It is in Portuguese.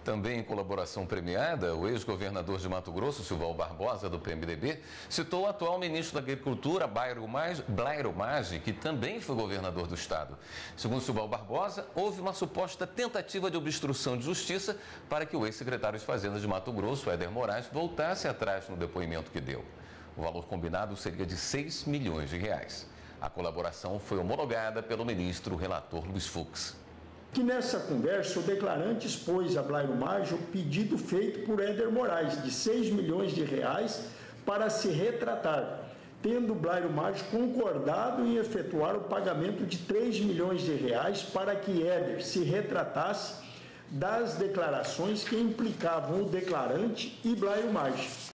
Também em colaboração premiada, o ex-governador de Mato Grosso, Silval Barbosa, do PMDB, citou o atual ministro da Agricultura, Blairo Maggi, que também foi governador do estado. Segundo Silval Barbosa, houve uma suposta tentativa de obstrução de justiça para que o ex-secretário de Fazenda de Mato Grosso, Éder Moraes, voltasse atrás no depoimento que deu. O valor combinado seria de 6 milhões de reais. A colaboração foi homologada pelo ministro relator Luiz Fux. Que nessa conversa o declarante expôs a Blairo Maggi o pedido feito por Éder Moraes de 6 milhões de reais para se retratar, tendo Blairo Maggi concordado em efetuar o pagamento de 3 milhões de reais para que Éder se retratasse das declarações que implicavam o declarante e Blairo Maggi.